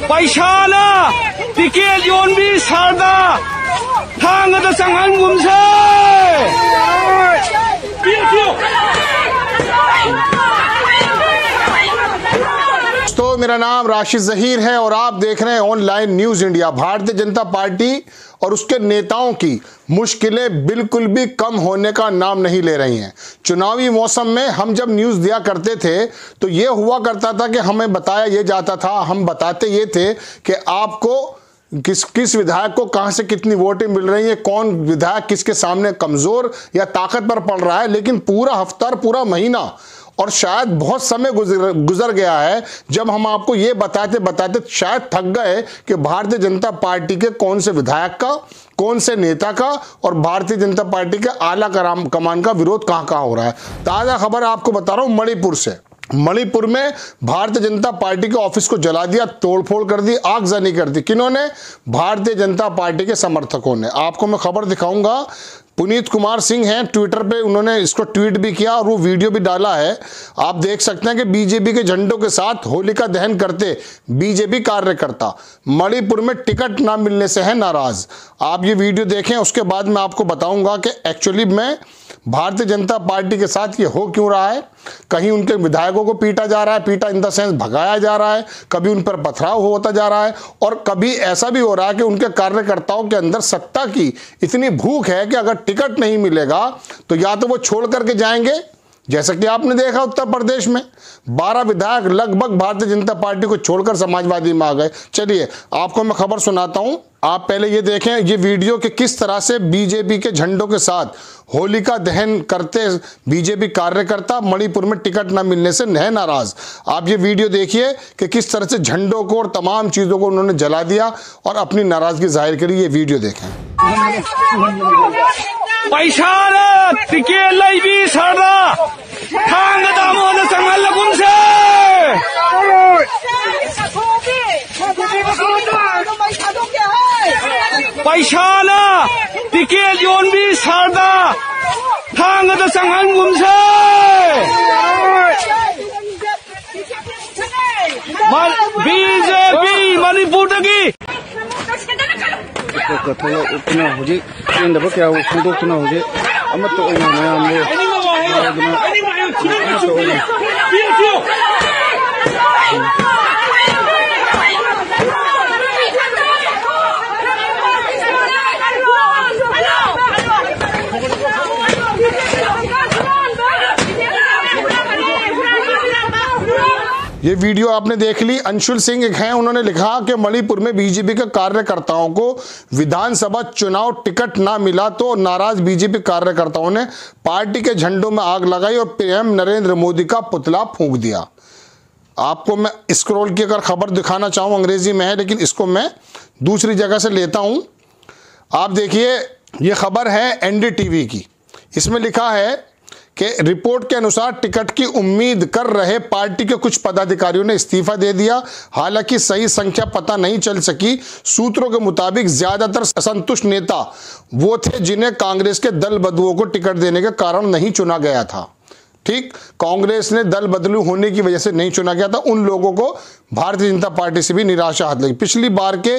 पैसाना टिकेट योनबी सारदा थांगदा चंगहनगुमसे। तो मेरा नाम राशिद जहीर है और आप देख रहे हैं online news India. Bharatiya Janata party और उसके नेताओं की मुश्किलें बिल्कुल भी कम होने का नाम नहीं ले रही हैं। चुनावी मौसम में हम जब न्यूज़ दिया करते थे तो ये हुआ करता था कि हमें बताया ये जाता था, हम बताते ये थे कि आपको किस विधायक को कहां से कितनी वोटें मिल रही हैं, कौन विधायक किसके सामने कमजोर या ताकतवर पड़ रहा है। लेकिन पूरा हफ्ता, पूरा महीना और शायद बहुत समय गुजर गया है जब हम आपको ये बताते बताते शायद थक गए कि भारतीय जनता पार्टी के कौन से विधायक का, कौन से नेता का और भारतीय जनता पार्टी के आला कमान का विरोध कहां कहां हो रहा है। ताजा खबर आपको बता रहा हूं मणिपुर से। मणिपुर में भारतीय जनता पार्टी के ऑफिस को जला दिया, तोड़फोड़ कर दी, आगजनी कर दी। किन्होंने? भारतीय जनता पार्टी के समर्थकों ने। आपको मैं खबर दिखाऊंगा। पुनीत कुमार सिंह हैं, ट्विटर पे उन्होंने इसको ट्वीट भी किया और वो वीडियो भी डाला है। आप देख सकते हैं कि बीजेपी के झंडों के साथ होलिका दहन करते बीजेपी कार्यकर्ता मणिपुर में टिकट ना मिलने से है नाराज। आप ये वीडियो देखें, उसके बाद मैं आपको बताऊंगा कि एक्चुअली में भारतीय जनता पार्टी के साथ ये हो क्यों रहा है। कहीं उनके विधायकों को पीटा जा रहा है, पीटा इन द सेंस भगाया जा रहा है, कभी उन पर पथराव होता जा रहा है और कभी ऐसा भी हो रहा है कि उनके कार्यकर्ताओं के अंदर सत्ता की इतनी भूख है कि अगर टिकट नहीं मिलेगा तो या तो वो छोड़ करके जाएंगे, जैसा कि आपने देखा उत्तर प्रदेश में 12 विधायक लगभग भारतीय जनता पार्टी को छोड़कर समाजवादी में आ गए। चलिए आपको मैं खबर सुनाता हूं, आप पहले ये देखें ये वीडियो कि किस तरह से बीजेपी के झंडों के साथ होलिका दहन करते बीजेपी कार्यकर्ता मणिपुर में टिकट न मिलने से है नाराज। आप ये वीडियो देखिए कि किस तरह से झंडों को और तमाम चीजों को उन्होंने जला दिया और अपनी नाराजगी जाहिर करी। ये वीडियो देखें। पैसाना टिकेट लैबी सारदा थांगदा मोना चंगहनगुमसे। पैसाना टिकेट योनबी सारदा थांगदा चंगहनगुमसे। बीजेपी मणिपुर की थोड़ा उतना हो जाए चेंदब क्या फोटोना हो जाए ये वीडियो आपने देख ली। अंशुल सिंह एक हैं, उन्होंने लिखा कि मणिपुर में बीजेपी के कार्यकर्ताओं को विधानसभा चुनाव टिकट ना मिला तो नाराज बीजेपी कार्यकर्ताओं ने पार्टी के झंडों में आग लगाई और पीएम नरेंद्र मोदी का पुतला फूंक दिया। आपको मैं स्क्रॉल की अगर खबर दिखाना चाहूँ, अंग्रेजी में है लेकिन इसको मैं दूसरी जगह से लेता हूँ। आप देखिए ये खबर है एनडीटीवी की। इसमें लिखा है कि रिपोर्ट के अनुसार टिकट की उम्मीद कर रहे पार्टी के कुछ पदाधिकारियों ने इस्तीफा दे दिया। हालांकि सही संख्या पता नहीं चल सकी। सूत्रों के मुताबिक ज्यादातर असंतुष्ट नेता वो थे जिन्हें कांग्रेस के दल बदलुओं को टिकट देने के कारण नहीं चुना गया था। ठीक, कांग्रेस ने दल बदलू होने की वजह से नहीं चुना गया था। उन लोगों को भारतीय जनता पार्टी से भी निराशा हाथ लगी। पिछली बार के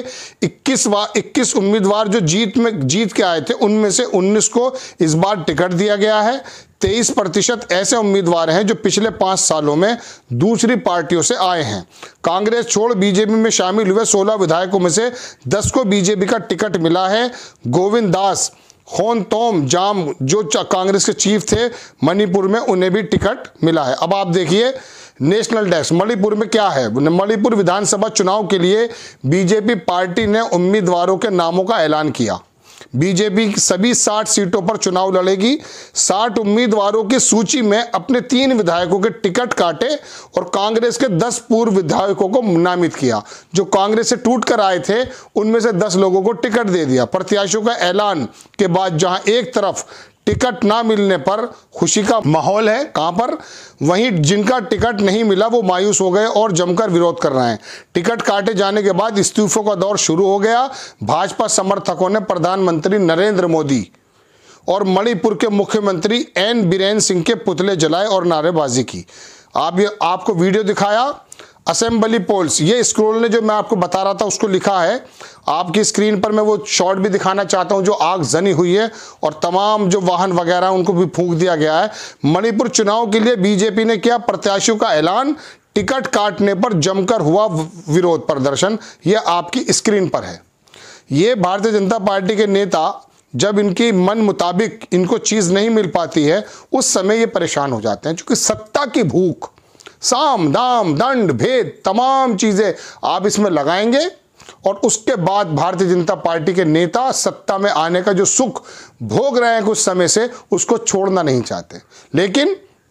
21 उम्मीदवार जो जीत के आए थे उनमें से 19 को इस बार टिकट दिया गया है। 23% ऐसे उम्मीदवार हैं जो पिछले 5 सालों में दूसरी पार्टियों से आए हैं। कांग्रेस छोड़ बीजेपी में शामिल हुए 16 विधायकों में से 10 को बीजेपी का टिकट मिला है। गोविंद दास खोनतोम जाम जो कांग्रेस के चीफ थे मणिपुर में, उन्हें भी टिकट मिला है। अब आप देखिए नेशनल डेस्क मणिपुर में क्या है। मणिपुर विधानसभा चुनाव के लिए बीजेपी पार्टी ने उम्मीदवारों के नामों का ऐलान किया। बीजेपी सभी 60 सीटों पर चुनाव लड़ेगी। 60 उम्मीदवारों की सूची में अपने 3 विधायकों के टिकट काटे और कांग्रेस के 10 पूर्व विधायकों को नामित किया। जो कांग्रेस से टूट कर आए थे उनमें से 10 लोगों को टिकट दे दिया। प्रत्याशियों का ऐलान के बाद जहां एक तरफ टिकट ना मिलने पर खुशी का माहौल है, कहां पर, वहीं जिनका टिकट नहीं मिला वो मायूस हो गए और जमकर विरोध कर रहे हैं। टिकट काटे जाने के बाद इस्तीफों का दौर शुरू हो गया। भाजपा समर्थकों ने प्रधानमंत्री नरेंद्र मोदी और मणिपुर के मुख्यमंत्री एन बीरेन सिंह के पुतले जलाए और नारेबाजी की। आपको वीडियो दिखाया। असेंबली पोल्स, ये स्क्रोल ने जो मैं आपको बता रहा था उसको लिखा है। आपकी स्क्रीन पर मैं वो शॉट भी दिखाना चाहता हूं जो आग जनी हुई है और तमाम जो वाहन वगैरह उनको भी फूंक दिया गया है। मणिपुर चुनाव के लिए बीजेपी ने किया प्रत्याशियों का ऐलान, टिकट काटने पर जमकर हुआ विरोध प्रदर्शन। यह आपकी स्क्रीन पर है। ये भारतीय जनता पार्टी के नेता जब इनकी मन मुताबिक इनको चीज नहीं मिल पाती है उस समय ये परेशान हो जाते हैं, क्योंकि सत्ता की भूख, साम दाम दंड भेद तमाम चीजें आप इसमें लगाएंगे और उसके बाद भारतीय जनता पार्टी के नेता सत्ता में आने का जो सुख भोग रहे हैं कुछ समय से उसको छोड़ना नहीं चाहते। लेकिन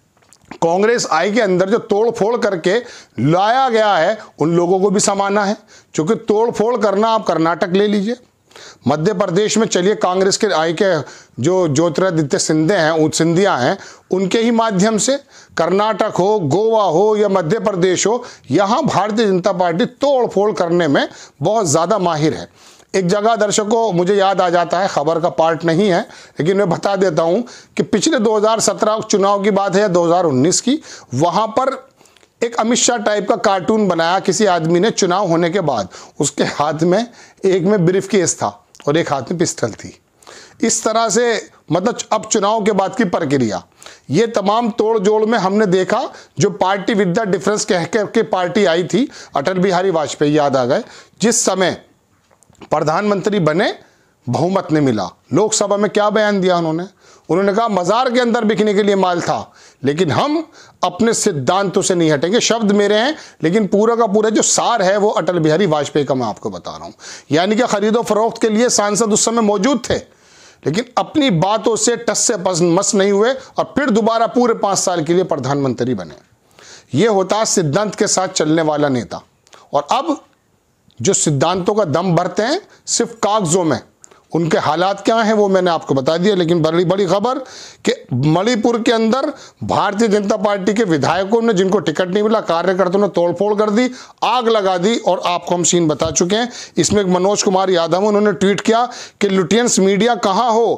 कांग्रेस आई के अंदर जो तोड़ फोड़ करके लाया गया है उन लोगों को भी समाना है, क्योंकि तोड़ फोड़ करना आप कर्नाटक ले लीजिए, मध्य प्रदेश में चलिए कांग्रेस के आई के जो ज्योतिरादित्य सिंधिया हैं उनके ही माध्यम से, कर्नाटक हो, गोवा हो या मध्य प्रदेश हो, यहाँ भारतीय जनता पार्टी तोड़ फोड़ करने में बहुत ज़्यादा माहिर है। एक जगह दर्शकों मुझे याद आ जाता है, खबर का पार्ट नहीं है लेकिन मैं बता देता हूँ कि पिछले 2017 चुनाव की बात है या 2019 की, वहाँ पर एक अमित शाह टाइप का कार्टून बनाया किसी आदमी ने चुनाव होने के बाद। उसके हाथ में एक में ब्रीफ केस था और एक हाथ में पिस्टल थी। इस तरह से मतलब अब चुनाव के बाद की प्रक्रिया, ये तमाम तोड़ जोड़ में हमने देखा। जो पार्टी विद द डिफरेंस कह के पार्टी आई थी, अटल बिहारी वाजपेयी याद आ गए, जिस समय प्रधानमंत्री बने बहुमत नहीं मिला। लोकसभा में क्या बयान दिया उन्होंने कहा मजार के अंदर बिकने के लिए माल था लेकिन हम अपने सिद्धांतों से नहीं हटेंगे। शब्द मेरे हैं लेकिन पूरा का पूरा जो सार है वो अटल बिहारी वाजपेयी का मैं आपको बता रहा हूं। यानी कि खरीदो फरोख्त के लिए सांसद उस समय मौजूद थे लेकिन अपनी बातों से टस से मस नहीं हुए और फिर दोबारा पूरे 5 साल के लिए प्रधानमंत्री बने। यह होता है सिद्धांत के साथ चलने वाला नेता। और अब जो सिद्धांतों का दम भरते हैं सिर्फ कागजों में, उनके हालात क्या हैं वो मैंने आपको बता दिया। लेकिन बड़ी बड़ी खबर कि मणिपुर के अंदर भारतीय जनता पार्टी के विधायकों ने जिनको टिकट नहीं मिला, कार्यकर्ताओं ने तोड़फोड़ कर दी, आग लगा दी और आपको हम सीन बता चुके हैं। इसमें मनोज कुमार यादव उन्होंने ट्वीट किया कि लुटियंस मीडिया कहाँ हो,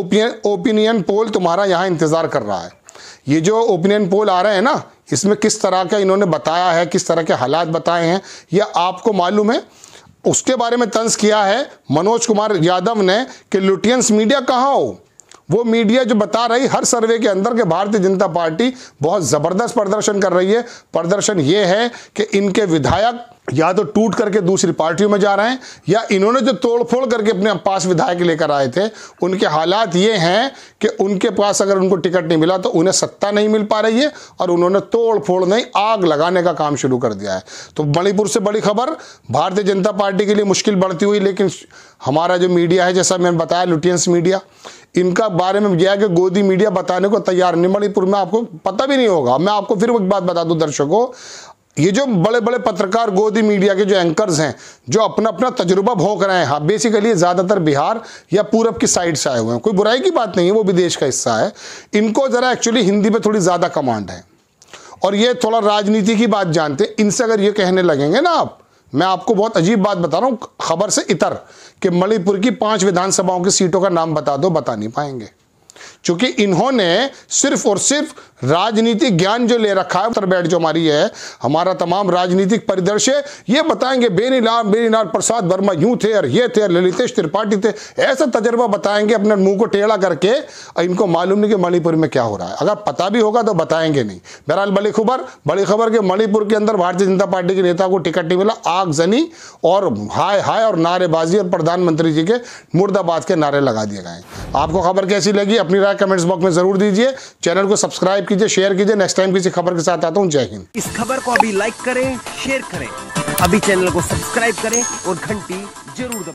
ओपिनियन पोल तुम्हारा यहाँ इंतजार कर रहा है। ये जो ओपिनियन पोल आ रहे हैं ना, इसमें किस तरह का इन्होंने बताया है, किस तरह के हालात बताए हैं, यह आपको मालूम है। उसके बारे में तंज किया है मनोज कुमार यादव ने कि लुटियंस मीडिया कहाँ हो। वो मीडिया जो बता रही हर सर्वे के अंदर कि भारतीय जनता पार्टी बहुत ज़बरदस्त प्रदर्शन कर रही है। प्रदर्शन ये है कि इनके विधायक या तो टूट करके दूसरी पार्टियों में जा रहे हैं या इन्होंने जो तोड़फोड़ करके अपने पास विधायक लेकर आए थे उनके हालात ये हैं कि उनके पास अगर उनको टिकट नहीं मिला तो उन्हें सत्ता नहीं मिल पा रही है और उन्होंने तोड़फोड़ नहीं आग लगाने का काम शुरू कर दिया है। तो मणिपुर से बड़ी खबर, भारतीय जनता पार्टी के लिए मुश्किल बढ़ती हुई, लेकिन हमारा जो मीडिया है जैसा मैंने बताया लुटियंस मीडिया, इनका बारे में यह है कि गोदी मीडिया बताने को तैयार नहीं। मणिपुर में आपको पता भी नहीं होगा। मैं आपको फिर एक बात बता दूं दर्शकों, ये जो बड़े बड़े पत्रकार गोदी मीडिया के जो एंकर्स हैं जो अपना अपना तजुर्बा भोंक रहे हैं, हाँ बेसिकली ज़्यादातर बिहार या पूरब की साइड से आए हुए हैं। कोई बुराई की बात नहीं है, वो भी देश का हिस्सा है। इनको ज़रा एक्चुअली हिंदी पे थोड़ी ज़्यादा कमांड है और ये थोड़ा राजनीति की बात जानते हैं। इनसे अगर ये कहने लगेंगे ना आप, मैं आपको बहुत अजीब बात बता रहा हूँ खबर से इतर कि मणिपुर की 5 विधानसभाओं की सीटों का नाम बता दो, बता नहीं पाएंगे, क्योंकि इन्होंने सिर्फ और सिर्फ राजनीतिक ज्ञान जो ले रखा है, उत्तर बैठ जो हमारी है, हमारा तमाम राजनीतिक परिदृश्य ये बताएंगे बेनीलाल प्रसाद वर्मा यूं थे और ये थे, ललितेश त्रिपाठी थे, ऐसा तजर्बा बताएंगे अपने मुंह को टेढ़ा करके। इनको मालूम नहीं कि मणिपुर में क्या हो रहा है। अगर पता भी होगा तो बताएंगे नहीं। बहरहाल बड़ी खबर कि मणिपुर के अंदर भारतीय जनता पार्टी के नेता को टिकट नहीं मिला, आग जनी और हाय हाय और नारेबाजी और प्रधानमंत्री जी के मुर्दाबाद के नारे लगा दिए गए। आपको खबर कैसी लगी अपनी राय कमेंट्स बॉक्स में जरूर दीजिए। चैनल को सब्सक्राइब कीजिए, शेयर कीजिए। नेक्स्ट टाइम किसी खबर के साथ आता हूं। जय हिंद। इस खबर को अभी लाइक करें, शेयर करें, अभी चैनल को सब्सक्राइब करें और घंटी जरूर दबाएं।